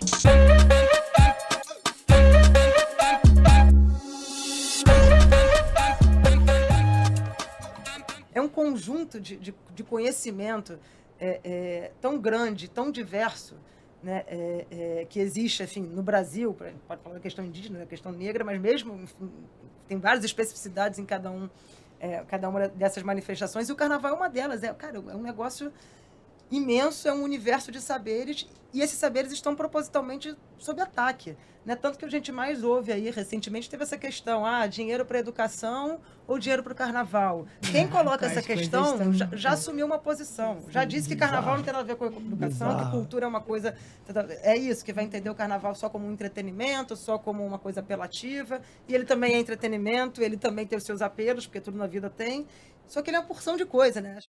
É um conjunto de conhecimento tão grande, tão diverso, né, que existe, enfim, no Brasil. Pode falar da questão indígena, da questão negra, mas mesmo, enfim, tem várias especificidades em cada uma dessas manifestações, e o carnaval é uma delas. Cara, é um negócio imenso, é um universo de saberes, e esses saberes estão propositalmente sob ataque, né? Tanto que a gente mais ouve aí, recentemente, teve essa questão, dinheiro para educação ou dinheiro para o carnaval. Quem coloca essa questão já assumiu uma posição, já disse que carnaval não tem nada a ver com educação, que cultura é uma coisa... É isso, que vai entender o carnaval só como um entretenimento, só como uma coisa apelativa, e ele também é entretenimento, ele também tem os seus apelos, porque tudo na vida tem, só que ele é uma porção de coisa, né?